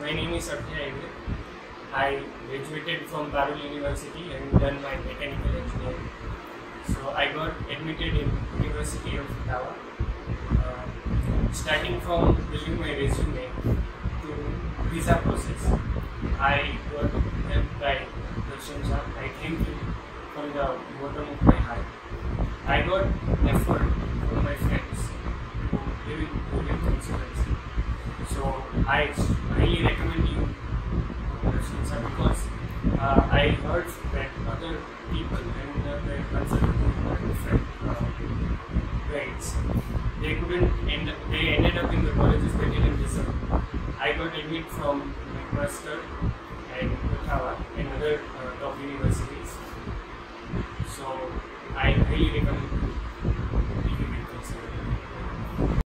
My name is Akshay Hegde. I graduated from Parul University and done my mechanical engineering. So I got admitted in University of Ottawa. Starting from building my resume to visa process, I got helped by Darshan Shah. I thank you from the bottom of my heart. I got effort from my friends who live in consultancy. So I highly recommend you Darshan Shah because I heard that other people and the consultants are different grades. They ended up in the colleges they didn't deserve. I got admitted from Bachelor and Ottawa and other top universities. So I highly recommend you if you will consider it.